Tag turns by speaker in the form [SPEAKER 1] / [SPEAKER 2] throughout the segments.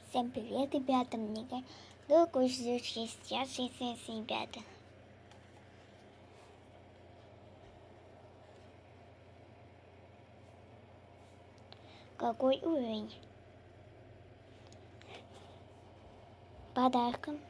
[SPEAKER 1] Всем привет, ребята, мне дорого сейчас, ребята. Какой уровень? Подарком.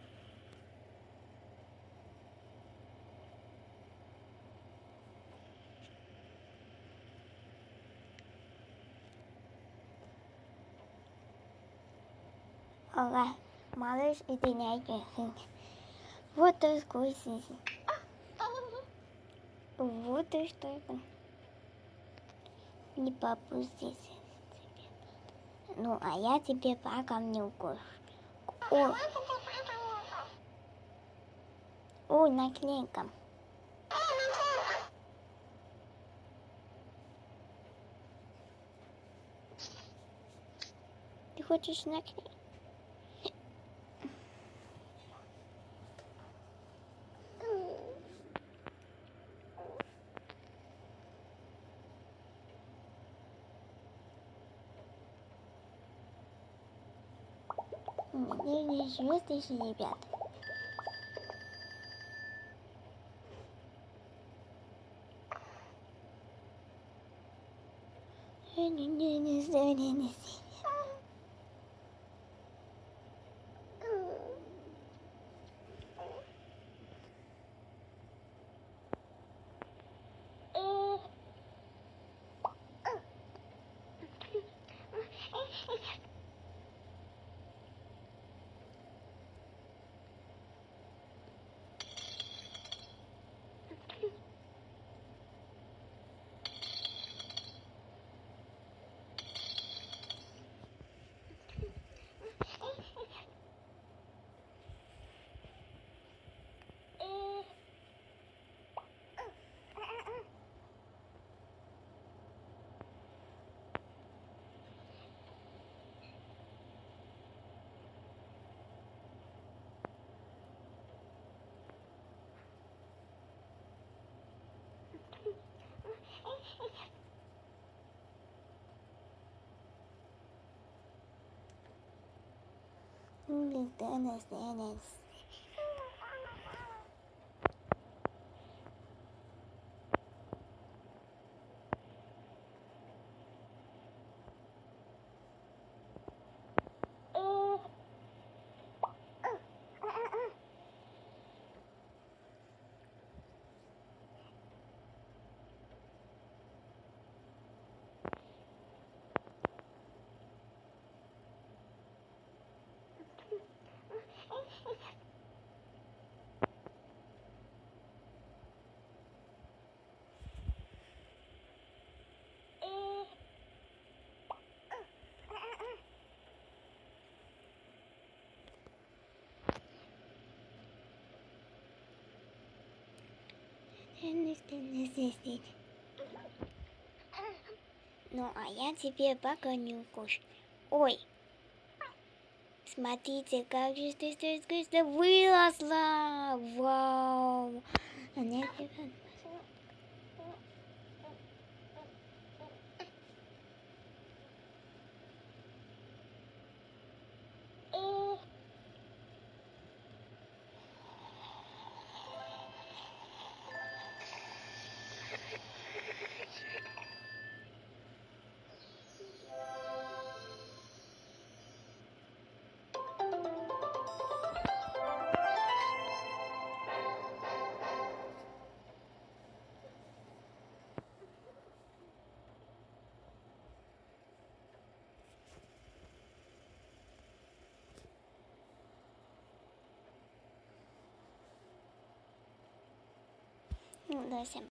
[SPEAKER 1] Ага, малыш, и ты не играешь. Вот такой сиси. Вот и что это. Не попусти. Ну, а я тебе пока не укушу. Ой, наклейка. Ты хочешь наклейку? Не звезды, ребят. Не. Ну, а я тебе пока не укушу. Ой, смотрите, как же ты выросла. Вау. Ну, да, всем